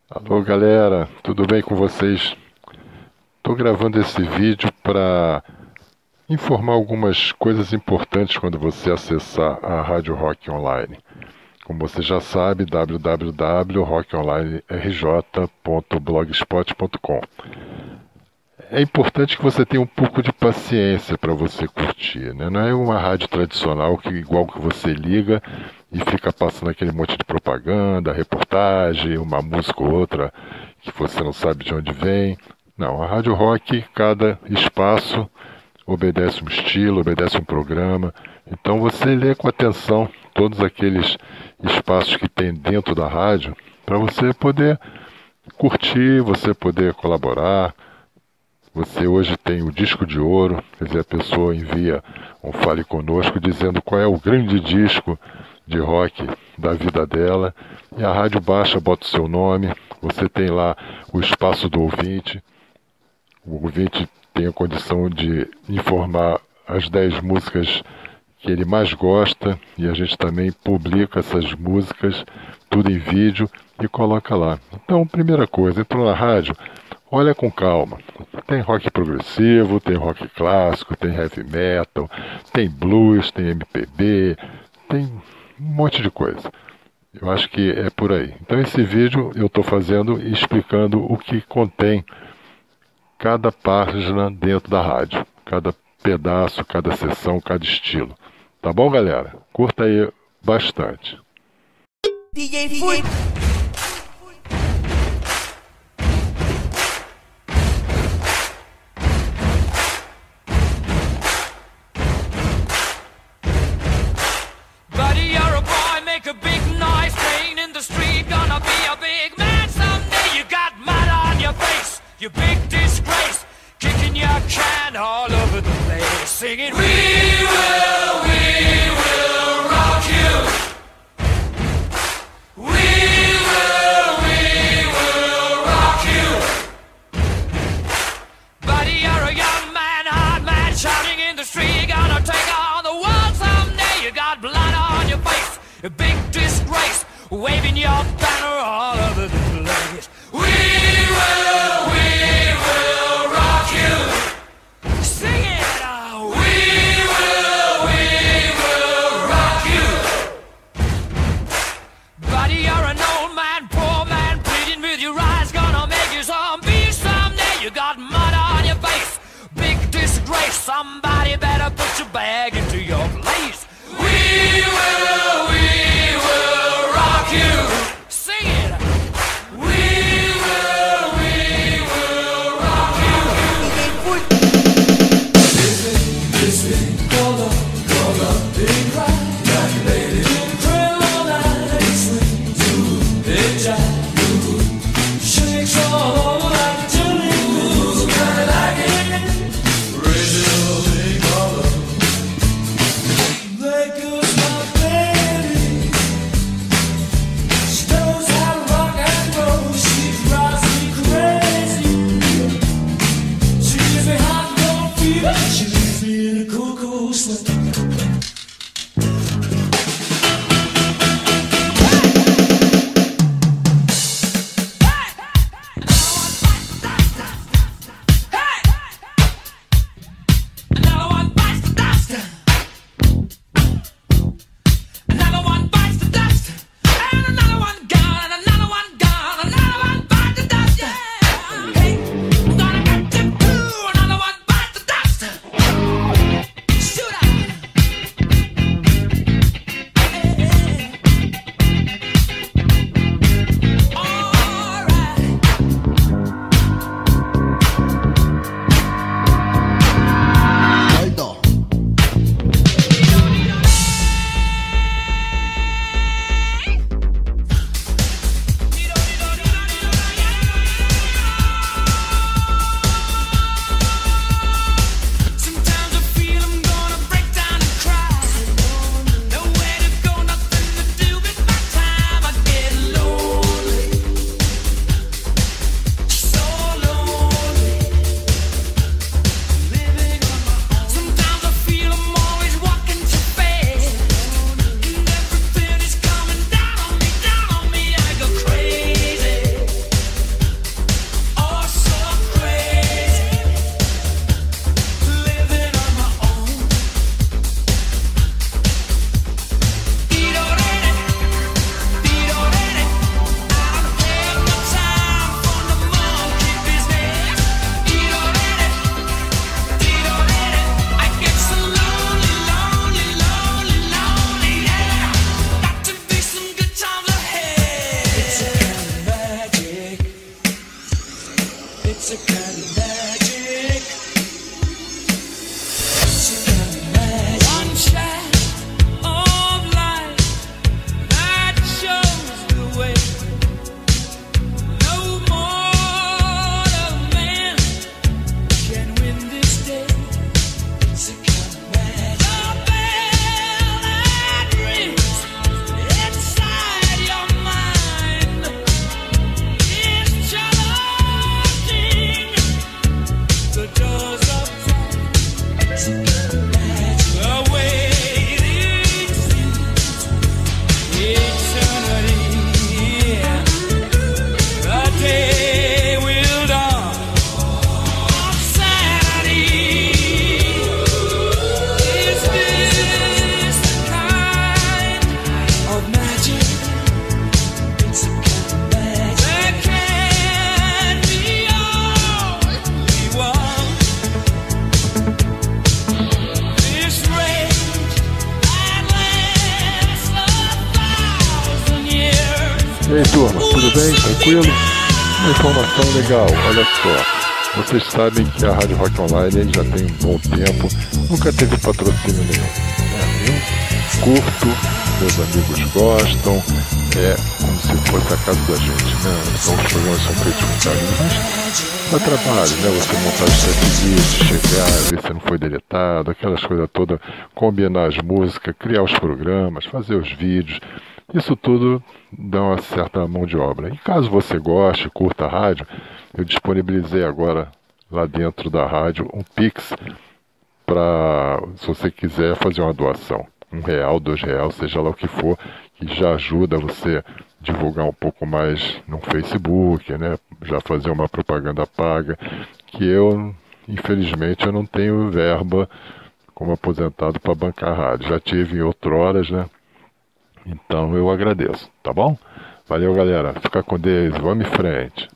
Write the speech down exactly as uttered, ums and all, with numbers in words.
Alô galera, tudo bem com vocês? Estou gravando esse vídeo para informar algumas coisas importantes quando você acessar a Rádio Rock Online. Como você já sabe, w w w ponto rock online r j ponto blogspot ponto com. É importante que você tenha um pouco de paciência para você curtir, né? Não é uma rádio tradicional que igual que você liga e fica passando aquele monte de propaganda, reportagem, uma música ou outra que você não sabe de onde vem. Não, a rádio rock, cada espaço obedece um estilo, obedece um programa. Então você lê com atenção todos aqueles espaços que tem dentro da rádio para você poder curtir, você poder colaborar. Você hoje tem o disco de ouro, quer dizer, a pessoa envia um Fale Conosco dizendo qual é o grande disco de rock da vida dela, e a rádio baixa, bota o seu nome, você tem lá o espaço do ouvinte, o ouvinte tem a condição de informar as dez músicas que ele mais gosta, e a gente também publica essas músicas, tudo em vídeo, e coloca lá. Então, primeira coisa, entrou na rádio, olha com calma. Tem rock progressivo, tem rock clássico, tem heavy metal, tem blues, tem M P B, tem um monte de coisa. Eu acho que é por aí. Então esse vídeo eu estou fazendo explicando o que contém cada página dentro da rádio, cada pedaço, cada sessão, cada estilo. Tá bom, galera? Curta aí bastante. D J Foot. Buddy, you're a boy, make a big noise, playing in the street, gonna be a big man someday. You got mud on your face, you big disgrace, kicking your can all over the place, singing, we will, we will rock you. We will, we will rock you. Buddy, you're a young man, hard man, shouting in the street, gonna take on the world someday. You got blood on your face, a big disgrace, waving your banner all over the place. We will, we will rock you. Sing it out. We will, we will rock you. Buddy, you're an old man, poor man, pleading with your eyes, gonna make you zombie someday. You got mud on your face, big disgrace, somebody better put your bag into your place. We will, we will rock you. Sing it. We will, we will rock you. D J Foot. She leaves me in a cocoa sweat. tranquilo. Uma informação legal, olha só. Vocês sabem que a Rádio Rock Online já tem um bom tempo, nunca teve patrocínio nenhum. É, eu curto, meus amigos gostam, é como se fosse a casa da gente, né? Então os programas são feitos com carinho, mas dá trabalho, né? Você montar os setlists, chegar, ver se não foi deletado, aquelas coisas todas, combinar as músicas, criar os programas, fazer os vídeos. Isso tudo dá uma certa mão de obra. E caso você goste, curta a rádio, eu disponibilizei agora lá dentro da rádio um Pix para, se você quiser fazer uma doação. Um real, dois reais, seja lá o que for, que já ajuda você divulgar um pouco mais no Facebook, né? Já fazer uma propaganda paga, que eu, infelizmente, eu não tenho verba como aposentado para bancar a rádio. Já tive em outroras, né? Então eu agradeço, tá bom? Valeu, galera. Fica com Deus. Vamos em frente.